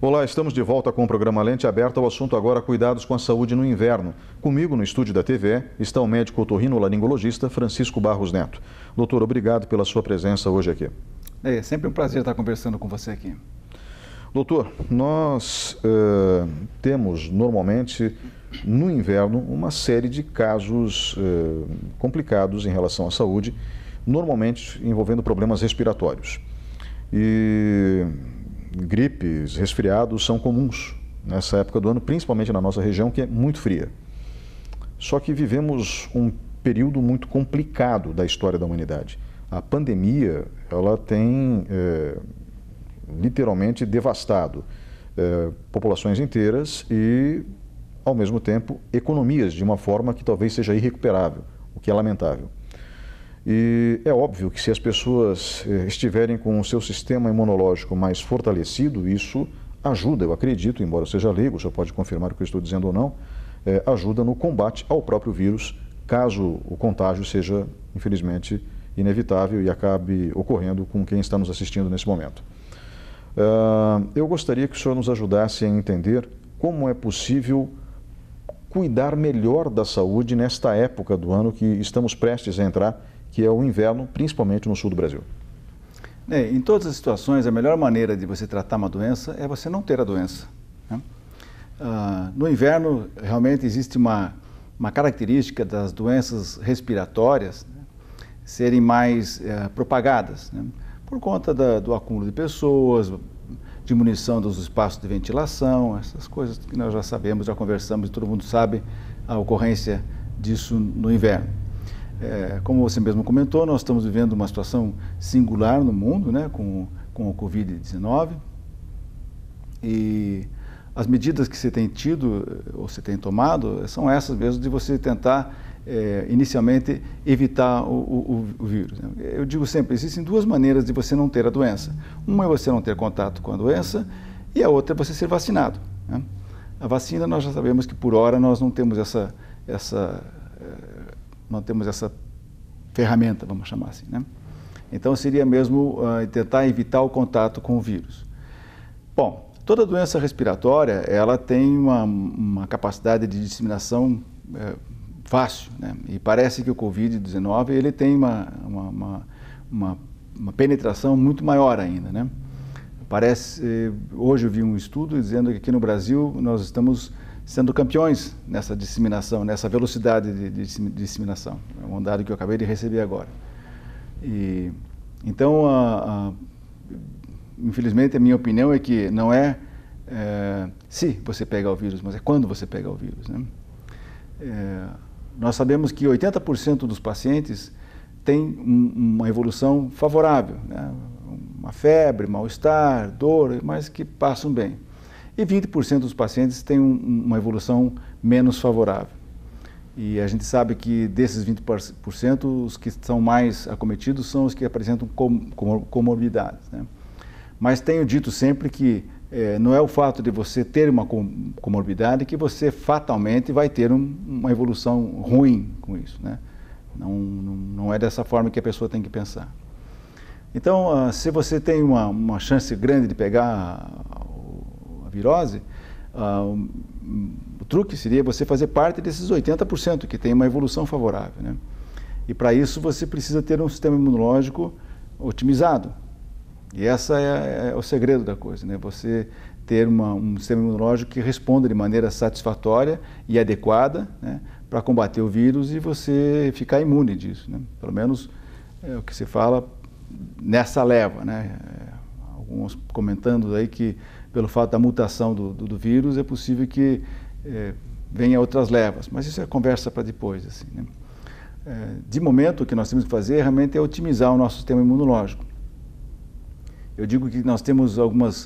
Olá, estamos de volta com o programa Lente Aberta. O assunto agora, cuidados com a saúde no inverno. Comigo no estúdio da TVE está o médico otorrinolaringologista Francisco Barros Neto. Doutor, obrigado pela sua presença hoje aqui. É sempre um prazer estar conversando com você aqui. Doutor, nós temos normalmente no inverno uma série de casos complicados em relação à saúde, normalmente envolvendo problemas respiratórios. E gripes, resfriados são comuns nessa época do ano, principalmente na nossa região, que é muito fria. Só que vivemos um período muito complicado da história da humanidade. A pandemia, ela tem literalmente devastado populações inteiras e, ao mesmo tempo, economias de uma forma que talvez seja irrecuperável, o que é lamentável. E é óbvio que se as pessoas estiverem com o seu sistema imunológico mais fortalecido, isso ajuda, eu acredito, embora eu seja leigo, você pode confirmar o que eu estou dizendo ou não, ajuda no combate ao próprio vírus, caso o contágio seja, infelizmente, inevitável e acabe ocorrendo com quem está nos assistindo nesse momento. Eu gostaria que o senhor nos ajudasse a entender como é possível cuidar melhor da saúde nesta época do ano que estamos prestes a entrar, que é o inverno, principalmente no sul do Brasil. Em todas as situações, a melhor maneira de você tratar uma doença é você não ter a doença, né? No inverno, realmente existe uma característica das doenças respiratórias, né, serem mais propagadas, né, por conta do acúmulo de pessoas, diminuição dos espaços de ventilação, essas coisas que nós já sabemos, já conversamos, todo mundo sabe a ocorrência disso no inverno. Como você mesmo comentou, nós estamos vivendo uma situação singular no mundo, né, com o Covid-19, e as medidas que você tem tido, ou você tem tomado, são essas mesmo, de você tentar, inicialmente, evitar o vírus, né? Eu digo sempre, existem duas maneiras de você não ter a doença. Uma é você não ter contato com a doença, e a outra é você ser vacinado, né? A vacina, nós já sabemos que, por hora, nós não temos essa ferramenta, vamos chamar assim, né? Então, seria mesmo tentar evitar o contato com o vírus. Bom, toda doença respiratória, ela tem uma capacidade de disseminação fácil, né? E parece que o Covid-19, ele tem uma penetração muito maior ainda, né? Hoje eu vi um estudo dizendo que aqui no Brasil nós estamos sendo campeões nessa disseminação, nessa velocidade de disseminação. É um dado que eu acabei de receber agora. Então, infelizmente, a minha opinião é que não é se você pegar o vírus, mas é quando você pegar o vírus, né? Nós sabemos que 80% dos pacientes têm uma evolução favorável, né? Uma febre, mal-estar, dor, mas que passam bem. E 20% dos pacientes têm uma evolução menos favorável. E a gente sabe que desses 20%, os que são mais acometidos são os que apresentam comorbidades, né? Mas tenho dito sempre que não é o fato de você ter uma comorbidade que você fatalmente vai ter uma evolução ruim com isso, né? Não é dessa forma que a pessoa tem que pensar. Então, se você tem uma chance grande de pegar a virose, o truque seria você fazer parte desses 80% que tem uma evolução favorável, né? E para isso você precisa ter um sistema imunológico otimizado. E esse é o segredo da coisa, né? Você ter um sistema imunológico que responda de maneira satisfatória e adequada, né, para combater o vírus e você ficar imune disso, né? Pelo menos é o que se fala nessa leva, né? Alguns comentando aí que pelo fato da mutação do vírus é possível que venha outras levas, mas isso é conversa para depois, assim, né? De momento, o que nós temos que fazer realmente é otimizar o nosso sistema imunológico. Eu digo que nós temos algumas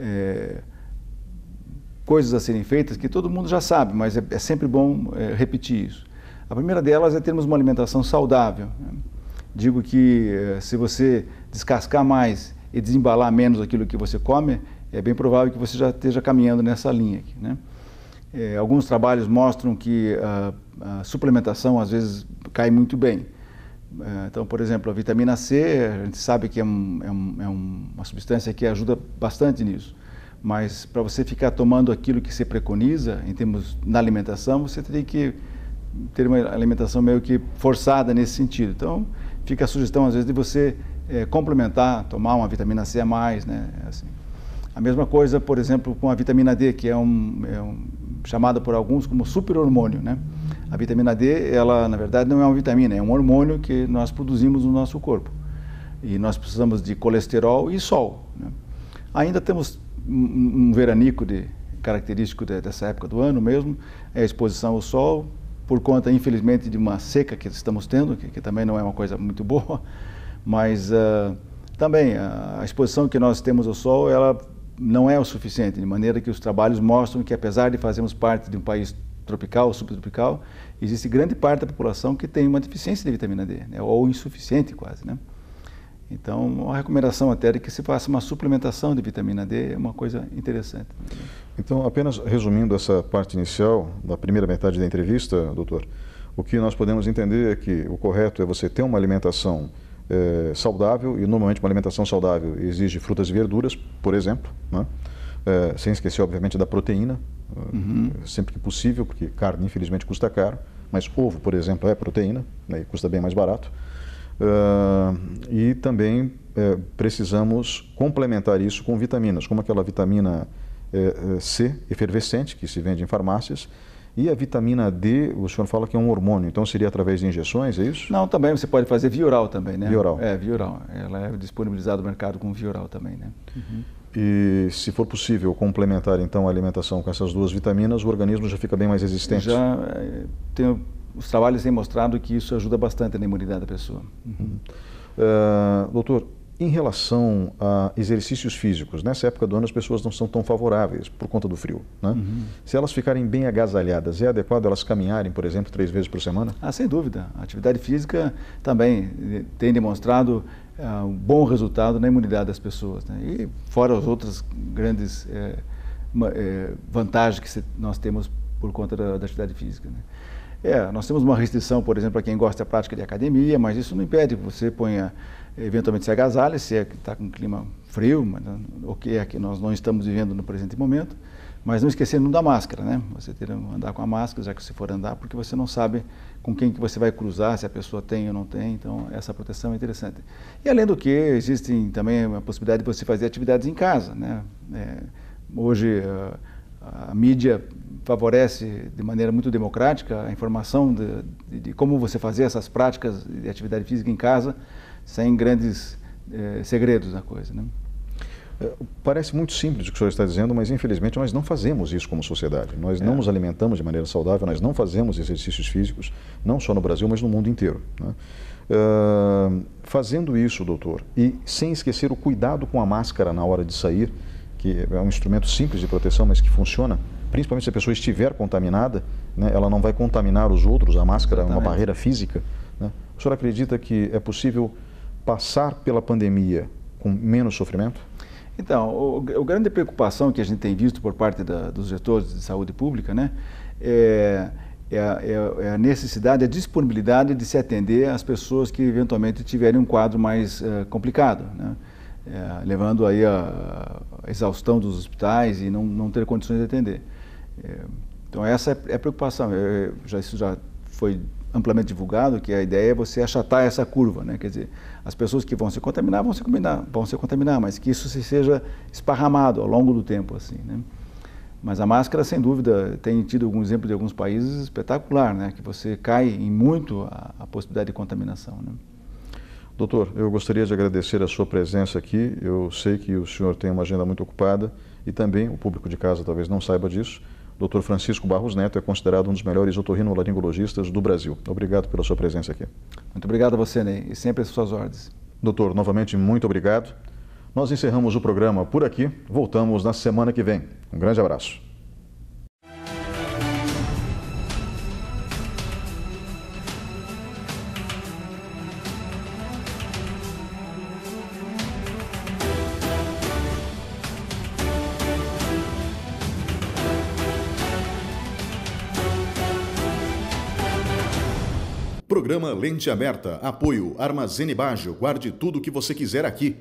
coisas a serem feitas que todo mundo já sabe, mas é sempre bom repetir isso. A primeira delas é termos uma alimentação saudável, né? Digo que se você descascar mais e desembalar menos aquilo que você come, é bem provável que você já esteja caminhando nessa linha aqui, né? Alguns trabalhos mostram que a suplementação às vezes cai muito bem. Então, por exemplo, a vitamina C, a gente sabe que é uma substância que ajuda bastante nisso. Mas para você ficar tomando aquilo que você preconiza, em termos na alimentação, você teria que ter uma alimentação meio que forçada nesse sentido. Então, fica a sugestão, às vezes, de você complementar, tomar uma vitamina C a mais, né? Assim. A mesma coisa, por exemplo, com a vitamina D, que é chamada por alguns como super-hormônio, né? A vitamina D, ela, na verdade, não é uma vitamina, é um hormônio que nós produzimos no nosso corpo. E nós precisamos de colesterol e sol, né? Ainda temos um veranico característico dessa época do ano mesmo, é a exposição ao sol, por conta, infelizmente, de uma seca que estamos tendo, que também não é uma coisa muito boa, mas também a exposição que nós temos ao sol, ela não é o suficiente, de maneira que os trabalhos mostram que, apesar de fazermos parte de um país tropical, subtropical, existe grande parte da população que tem uma deficiência de vitamina D, né, ou insuficiente quase, né? Então, uma recomendação até de que se faça uma suplementação de vitamina D é uma coisa interessante. Então, apenas resumindo essa parte inicial da primeira metade da entrevista, doutor, o que nós podemos entender é que o correto é você ter uma alimentação saudável, e normalmente uma alimentação saudável exige frutas e verduras, por exemplo, né? Sem esquecer, obviamente, da proteína, sempre que possível, porque carne, infelizmente, custa caro, mas ovo, por exemplo, é proteína, né, e custa bem mais barato. E também precisamos complementar isso com vitaminas, como aquela vitamina C efervescente que se vende em farmácias, e a vitamina D, o senhor fala que é um hormônio, então seria através de injeções, é isso? Não, também você pode fazer via oral também, né? Via oral. Via oral. Ela é disponibilizada no mercado com via oral também, né? E se for possível complementar então a alimentação com essas duas vitaminas, o organismo já fica bem mais resistente? Já os trabalhos têm mostrado que isso ajuda bastante na imunidade da pessoa. Doutor, em relação a exercícios físicos, nessa época do ano as pessoas não são tão favoráveis por conta do frio, né? Se elas ficarem bem agasalhadas, é adequado elas caminharem, por exemplo, 3 vezes por semana? Sem dúvida. A atividade física também tem demonstrado um bom resultado na imunidade das pessoas, né? E fora as outras grandes vantagens que nós temos por conta da atividade física, né? Nós temos uma restrição, por exemplo, para quem gosta da prática de academia, mas isso não impede que você eventualmente se agasalhe, se está com um clima frio, o que é que nós não estamos vivendo no presente momento, mas não esquecendo da máscara, né? Você ter que andar com a máscara, já que você for andar, porque você não sabe com quem que você vai cruzar, se a pessoa tem ou não tem, então essa proteção é interessante. E além do que, existe também a possibilidade de você fazer atividades em casa, né? Hoje a mídia favorece de maneira muito democrática a informação de como você fazer essas práticas de atividade física em casa, sem grandes segredos na coisa, né? Parece muito simples o que o senhor está dizendo, mas infelizmente nós não fazemos isso como sociedade. Nós não nos alimentamos de maneira saudável, nós não fazemos exercícios físicos, não só no Brasil, mas no mundo inteiro, né? Fazendo isso, doutor, e sem esquecer o cuidado com a máscara na hora de sair, que é um instrumento simples de proteção, mas que funciona, principalmente se a pessoa estiver contaminada, né, ela não vai contaminar os outros, a máscara é uma barreira física, né? O senhor acredita que é possível passar pela pandemia com menos sofrimento? Então, a grande preocupação que a gente tem visto por parte dos gestores de saúde pública, né, é a necessidade, a disponibilidade de se atender às pessoas que eventualmente tiverem um quadro mais complicado, né? Levando aí a exaustão dos hospitais e não ter condições de atender. Então essa é a preocupação. Isso já foi amplamente divulgado, que a ideia é você achatar essa curva, né? Quer dizer, as pessoas que vão se contaminar, mas que isso seja esparramado ao longo do tempo, assim, né? Mas a máscara, sem dúvida, tem tido algum exemplo de alguns países espetacular, né? Que você cai em muito a possibilidade de contaminação, né? Doutor, eu gostaria de agradecer a sua presença aqui. Eu sei que o senhor tem uma agenda muito ocupada e também o público de casa talvez não saiba disso. Dr. Francisco Barros Neto é considerado um dos melhores otorrinolaringologistas do Brasil. Obrigado pela sua presença aqui. Muito obrigado a você, Ney, e sempre às suas ordens. Doutor, novamente, muito obrigado. Nós encerramos o programa por aqui. Voltamos na semana que vem. Um grande abraço. Programa Lente Aberta, apoio Armazene Baggio, guarde tudo o que você quiser aqui,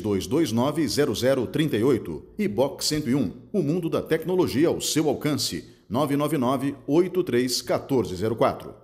3229-0038. E Box 101, o mundo da tecnologia ao seu alcance, 999-83-1404.